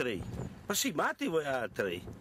altri? Ma sì, matti voi altri!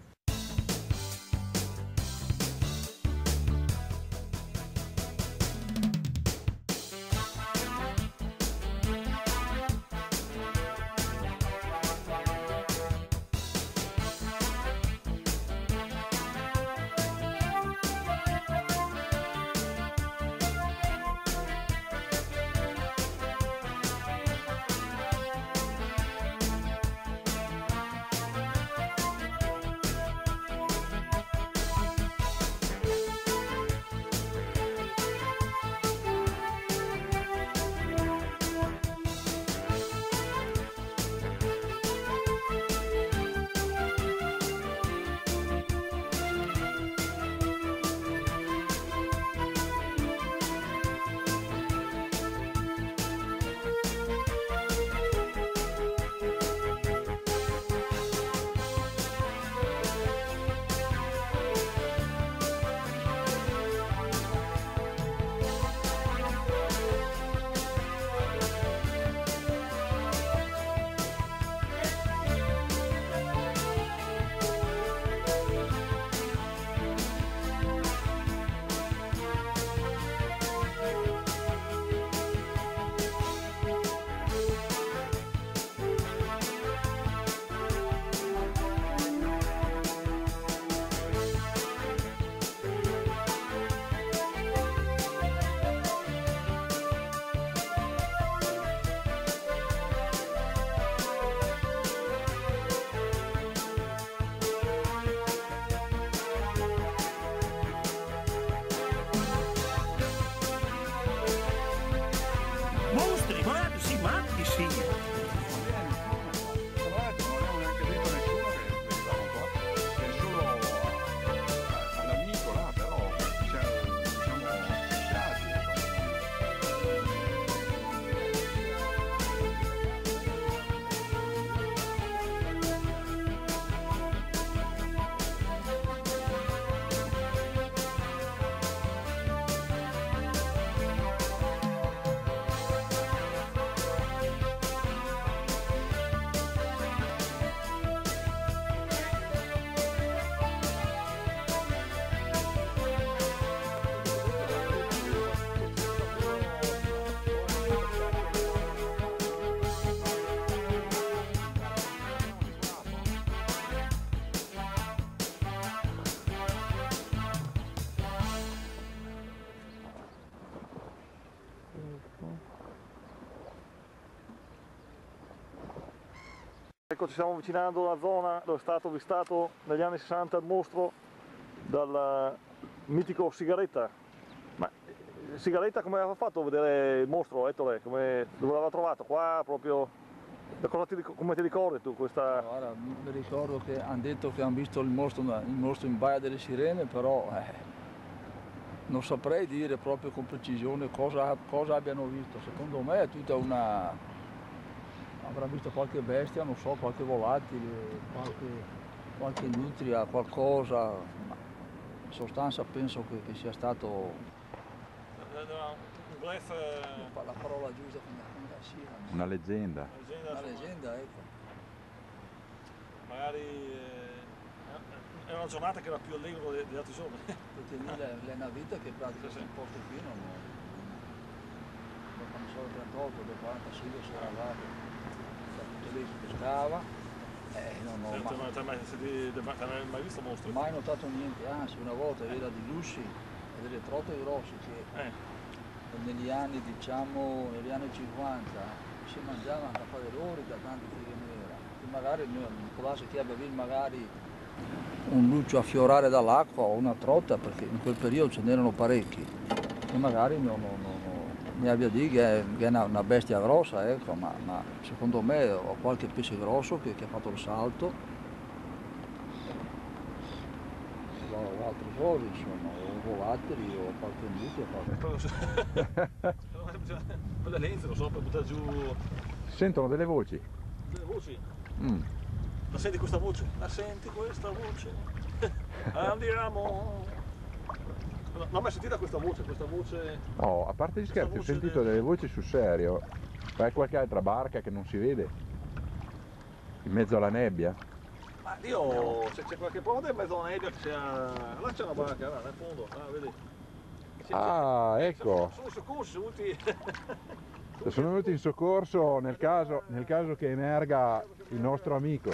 Mostri, matti, sì, matti, sì! Ecco, ci stiamo avvicinando alla zona dove è stato avvistato negli anni 60 il mostro dal mitico Sigaretta. Ma Sigaretta come aveva fatto a vedere il mostro, Ettore? Dove l'aveva trovato? Qua proprio? Come ti ricordi tu questa? Guarda, mi ricordo che hanno detto che hanno visto il mostro in Baia delle Sirene, però non saprei dire proprio con precisione cosa abbiano visto. Secondo me è tutta una... avrà visto qualche bestia, non so, qualche volatile, qualche nutria, qualcosa, ma in sostanza penso che sia stato... La parola giusta come sia. Una leggenda. Una leggenda, ecco. Magari è una giornata che era più allegro degli altri giorni. Perché lì è una vita che praticamente in posto qui non quando sono 38, dopo 45 si era là, tutto lì si pescava. Non ho mai visto mostri? Mai notato niente, anzi una volta era di lussi e delle trote grossi che negli anni, diciamo, negli anni 50 si mangiavano da fare ore da tante fighe nera. E magari può darsi che abbia visto magari un luccio affiorare dall'acqua o una trota, perché in quel periodo ce n'erano parecchi. E magari ne abbia detto che è una bestia grossa, ecco, ma secondo me ho qualche pesce grosso che ha fatto il salto. O altre cose, insomma, o volatili o qualche nutria. Quelle lenze, lo so, per buttare giù. Si sentono delle voci? Delle voci? La senti questa voce? La senti questa voce? Andiamo! Non ho mai sentita questa voce? No, a parte gli scherzi, ho sentito delle voci sul serio. Fai qualche altra barca che non si vede? In mezzo alla nebbia? Ma io, se c'è qualche ponte in mezzo alla nebbia, là c'è una barca, là, nel fondo, vedi? Ah, ecco. Sono i soccorsi, sono venuti... Sono venuti in soccorso nel caso che emerga il nostro amico.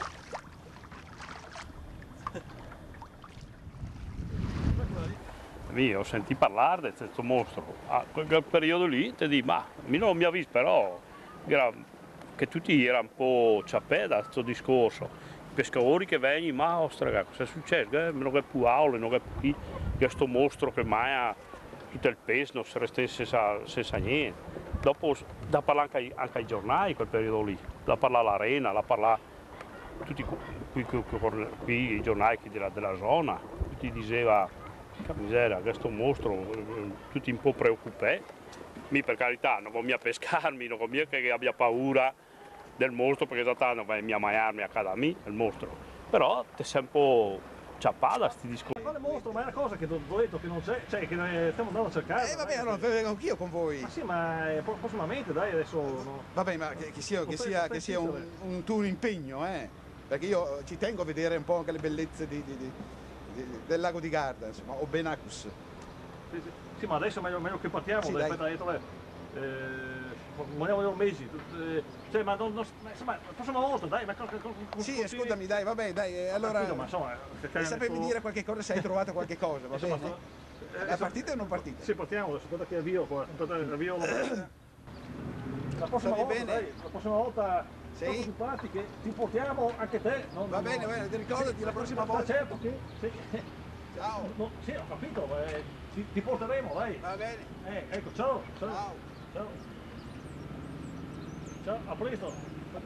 Io sentì parlare di questo mostro, a quel periodo lì ti dico, ma non mi ha visto, però che tutti erano un po' ciappè da questo discorso. I pescatori che vengono, ma ostra, cosa è successo? Non è più aule, non è più questo mostro che mai ha tutto il peso, non si resta senza niente. Dopo da parlare anche ai giornali quel periodo lì, da parlare all'arena, da parlare tutti qui i giornali della zona, tutti diceva che miseria, questo mostro, tutti un po' preoccupati. Mi per carità non voglio pescarmi, non voglio che abbia paura del mostro perché esattamente non vai a mangiarmi a casa mia, il mostro. Però ti sei un po' ciappada questi discorsi. Quale mostro? Ma è una cosa che ti ho detto che non c'è, cioè che stiamo andando a cercare. Vabbè, allora vengo anch'io con voi. Ma sì, ma prossimamente, dai, adesso... No. Vabbè, ma che sia un tuo impegno, perché io ci tengo a vedere un po' anche le bellezze del lago di Garda, insomma, o Benacus. Sì, ma adesso è meglio che partiamo, Sì, dai, aspetta, vogliamo mesi, cioè, ma insomma, la prossima volta, dai, ma sì, ascoltami, dai, vabbè, dai, allora... Capito, ma insomma... Sapemi dire qualche cosa se hai trovato qualche cosa, va insomma, bene? La partita o non partita? Sì, partiamo adesso, aspetta che avvio qua, avvio la prossima volta, bene? dai, la prossima volta... Sì. Sono simpatici che ti portiamo anche te. Va bene, ricordati la prossima volta. Certo, sì. Ciao. No, sì, ho capito, ti porteremo, dai. Va bene. Ecco, ciao. Ciao. Ciao, a presto.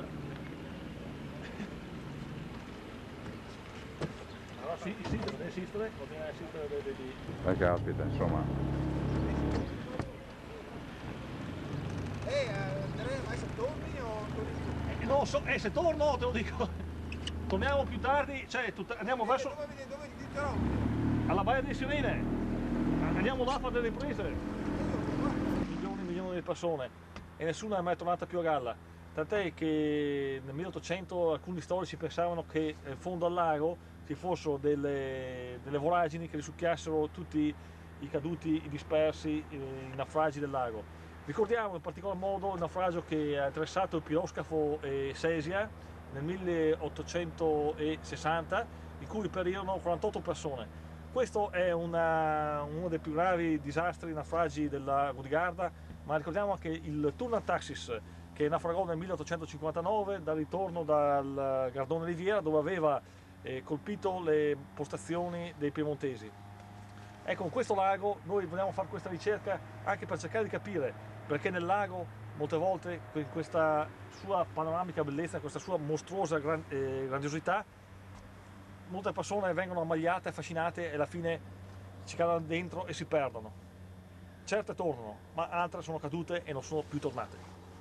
Allora sì, deve esistere, bisogna esistere di... Ma capita, insomma. Andrea, vai se torni o torni? No, se torno te lo dico. Torniamo più tardi, cioè andiamo verso... Dove ti trovi? Alla Baia di Sirene. Andiamo là a fare delle riprese. Milioni di persone e nessuna è mai tornata più a galla. Tant'è che nel 1800 alcuni storici pensavano che in fondo al lago ci fossero delle voragini che risucchiassero tutti i caduti, i dispersi, i naufragi del lago. Ricordiamo in particolar modo il naufragio che ha interessato il piroscafo Sesia nel 1860, in cui perirono 48 persone. Questo è uno dei più gravi disastri, naufragi del lago di Garda, ma ricordiamo anche il Turnant Taxis che naufragò nel 1859 dal ritorno dal Gardone Riviera, dove aveva colpito le postazioni dei piemontesi. Ecco, con questo lago noi vogliamo fare questa ricerca anche per cercare di capire perché nel lago molte volte in questa sua panoramica bellezza, in questa sua mostruosa grandiosità, molte persone vengono ammagliate, affascinate e alla fine ci cadono dentro e si perdono. Certe tornano, ma altre sono cadute e non sono più tornate.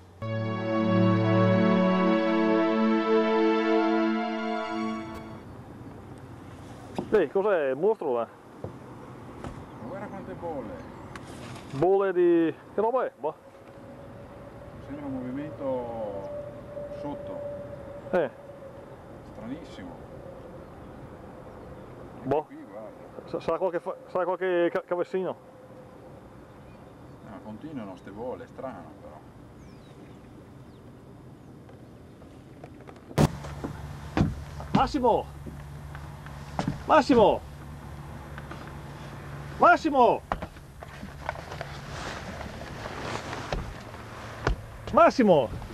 Ehi, cos'è il mostro là? Ma guarda quante bolle! Bolle di... che roba è? Boh. Sembra un movimento sotto. Stranissimo. Anche Boh. qui, guarda. Sarà qualche cavezzino. No, continuano ste bolle, è strano però. Massimo! Massimo! Massimo! Massimo!